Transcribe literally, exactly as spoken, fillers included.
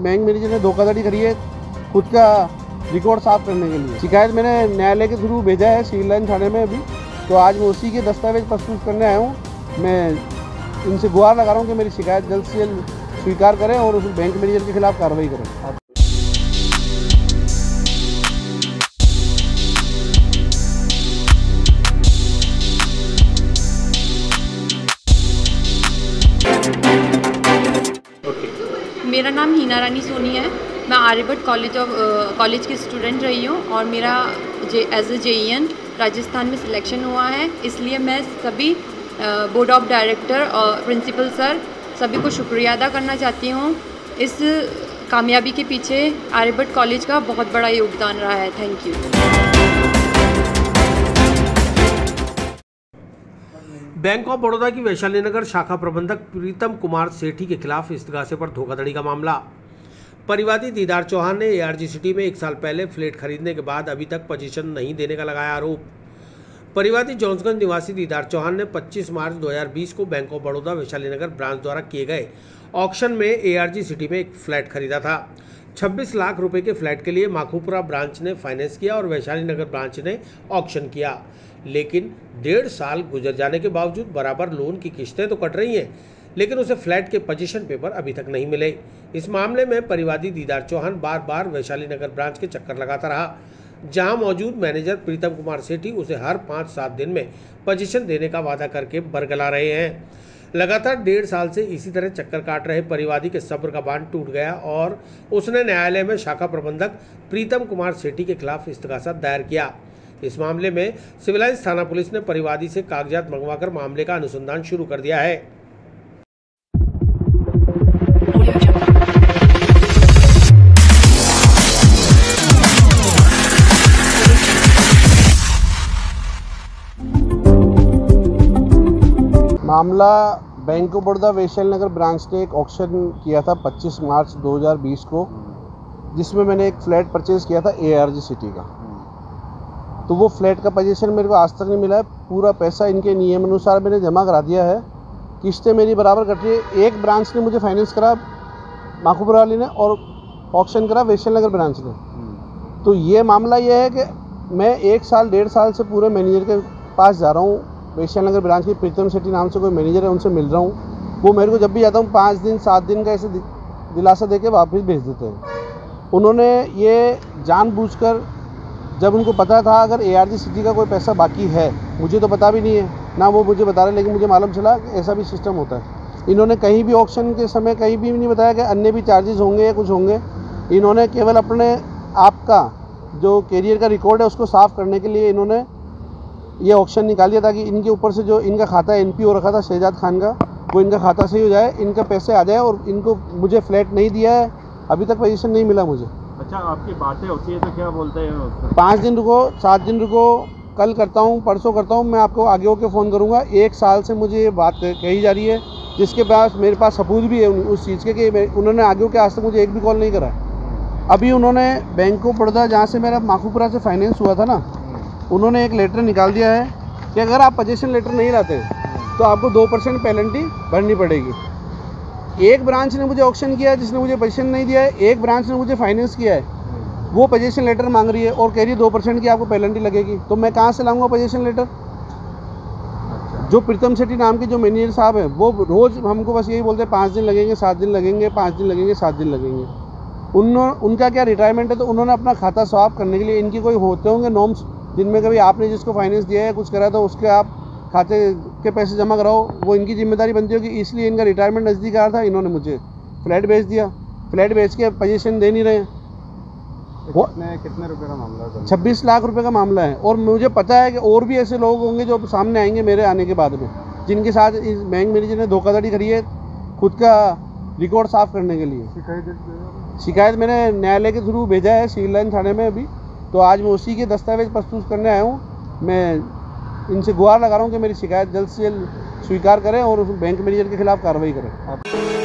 Bank manager ने धोखाधड़ी करी है खुद का रिकॉर्ड साफ करने के लिए। शिकायत मैंने न्यायालय के थ्रू भेजा है सिविल लाइन थाने में अभी, तो आज मैं उसी के दस्तावेज प्रस्तुत करने आया हूँ। मैं इनसे गुहार लगा रहा हूँ कि मेरी शिकायत जल्द से जल्द स्वीकार करें और उस बैंक मैनेजर के खिलाफ कार्रवाई करें। मेरा नाम हीना रानी सोनी है। मैं आर्यभट्ट कॉलेज ऑफ कॉलेज की स्टूडेंट रही हूँ और मेरा J as a J E N Rajasthan में सिलेक्शन हुआ है। इसलिए मैं सभी बोर्ड ऑफ डायरेक्टर और प्रिंसिपल सर सभी को शुक्रिया अदा करना चाहती हूँ। इस कामयाबी के पीछे आर्यभट्ट कॉलेज का बहुत बड़ा योगदान रहा है। Thank you. Bank of Baroda की वैशाली नगर शाखा प्रबंधक प्रीतम कुमार सेठी के खिलाफ इस्तीगासे पर धोखाधड़ी का मामला। परिवादी दीदार चौहान ने ए आर जी सिटी में एक साल पहले फ्लैट खरीदने के बाद अभी तक पोजीशन नहीं देने का लगाया आरोप। परिवादी जॉन्सगंज निवासी दीदार चौहान ने पच्चीस मार्च दो हज़ार बीस को bank of Baroda Vaishali Nagar branch द्वारा किए गए ऑक्शन में ए आर जी सिटी में एक फ्लैट खरीदा था। छब्बीस लाख रुपए के फ्लैट के लिए माखूपुरा ब्रांच ने फाइनेंस किया और वैशाली नगर ब्रांच ने ऑक्शन किया, लेकिन डेढ़ साल गुजर जाने के बावजूद बराबर लोन की किस्तें तो कट रही हैं, लेकिन उसे फ्लैट के पोजीशन पेपर अभी तक नहीं मिले। इस मामले में परिवादी दीदार चौहान बार बार वैशाली नगर ब्रांच के चक्कर लगाता रहा, जहां मौजूद मैनेजर प्रीतम कुमार सेठी उसे हर पाँच सात दिन में पोजीशन देने का वादा करके बरगला रहे हैं। लगातार डेढ़ साल से इसी तरह चक्कर काट रहे परिवादी के सब्र का बांध टूट गया और उसने न्यायालय में शाखा प्रबंधक प्रीतम कुमार सेठी के खिलाफ इस्तीगासा दायर किया। इस मामले में सिविल लाइन्स थाना पुलिस ने परिवादी से कागजात मंगवाकर मामले का अनुसंधान शुरू कर दिया है। मामला bank of Baroda Vaishali Nagar branch ने एक ऑक्शन किया था पच्चीस मार्च दो हज़ार बीस को, जिसमें मैंने एक फ्लैट परचेज़ किया था ए आर जी सिटी का। तो वो फ्लैट का पोजीशन मेरे को आज तक नहीं मिला है। पूरा पैसा इनके नियम अनुसार मैंने जमा करा दिया है, किस्तें मेरी बराबर कट रही है। एक ब्रांच ने मुझे फाइनेंस करा माखूपुरा वाली ने और ऑक्शन करा वैशाली नगर ब्रांच ने। तो ये मामला ये है कि मैं एक साल डेढ़ साल से पूरे मैनेजर के पास जा रहा हूँ। वैशाली नगर ब्रांच की प्रीतम सेठी नाम से कोई मैनेजर है, उनसे मिल रहा हूँ। वो मेरे को जब भी जाता हूँ पाँच दिन सात दिन का ऐसे दिलासा दे के वापस भेज देते हैं। उन्होंने ये जानबूझकर, जब उनको पता था अगर ए आर जी सिटी का कोई पैसा बाकी है, मुझे तो पता भी नहीं है ना वो मुझे बता रहे, लेकिन मुझे मालूम चला कि ऐसा भी सिस्टम होता है। इन्होंने कहीं भी ऑक्शन के समय कहीं भी नहीं बताया कि अन्य भी चार्जेस होंगे या कुछ होंगे। इन्होंने केवल अपने आप का जो कैरियर का रिकॉर्ड है उसको साफ़ करने के लिए इन्होंने ये ऑक्शन निकाल दिया, ताकि इनके ऊपर से जो इनका खाता एन पी हो रखा था शहजाद खान का, वो इनका खाता सही हो जाए, इनका पैसे आ जाए। और इनको मुझे फ्लैट नहीं दिया है, अभी तक पोजीशन नहीं मिला मुझे। अच्छा, आपकी बातें होती है तो क्या बोलते हैं? पाँच दिन रुको, सात दिन रुको, कल करता हूँ, परसों करता हूँ, मैं आपको आगे होकर फ़ोन करूँगा। एक साल से मुझे ये बात कही जा रही है, जिसके पास मेरे पास सबूत भी है उस चीज़ के कि उन्होंने आगे होकर आज तक मुझे एक भी कॉल नहीं करा। अभी उन्होंने बैंक ऑफ बड़ौदा जहाँ से मेरा माखूपुरा से फाइनेंस हुआ था ना, उन्होंने एक लेटर निकाल दिया है कि अगर आप पोजीशन लेटर नहीं लाते तो आपको दो परसेंट पेनल्टी भरनी पड़ेगी। एक ब्रांच ने मुझे ऑक्शन किया है जिसने मुझे पोजीशन नहीं दिया है, एक ब्रांच ने मुझे फाइनेंस किया है, वो पोजीशन लेटर मांग रही है और कह रही है दो परसेंट की आपको पेनल्टी लगेगी। तो मैं कहाँ से लाऊंगा पोजीशन लेटर? जो प्रीतम सेठी नाम के जो मैनेजर साहब हैं वो रोज़ हमको बस यही बोलते हैं पाँच दिन लगेंगे, सात दिन लगेंगे, पाँच दिन लगेंगे, सात दिन लगेंगे। उन्होंने उनका क्या रिटायरमेंट है, तो उन्होंने अपना खाता स्वाप करने के लिए इनकी कोई होते होंगे नॉर्म्स, जिनमें कभी आपने जिसको फाइनेंस दिया है कुछ करा तो उसके आप खाते के पैसे जमा कराओ, वो इनकी जिम्मेदारी बनती होगी। इसलिए इनका रिटायरमेंट नज़दीक आ रहा था, इन्होंने मुझे फ्लैट बेच दिया। फ्लैट बेच के पोजीशन दे नहीं रहे। कितने कितने रुपए का मामला है? छब्बीस लाख रुपए का मामला है। और मुझे पता है कि और भी ऐसे लोग होंगे जो सामने आएंगे मेरे आने के बाद में, जिनके साथ इस बैंक मैनेजर ने धोखाधड़ी करी है खुद का रिकॉर्ड साफ करने के लिए। शिकायत शिकायत मैंने न्यायालय के थ्रू भेजा है सिविल लाइन थाने में अभी, तो आज मैं उसी के दस्तावेज प्रस्तुत करने आया हूँ। मैं इनसे गुहार लगा रहा हूँ कि मेरी शिकायत जल्द से जल्द स्वीकार करें और उस बैंक मैनेजर के खिलाफ कार्रवाई करें।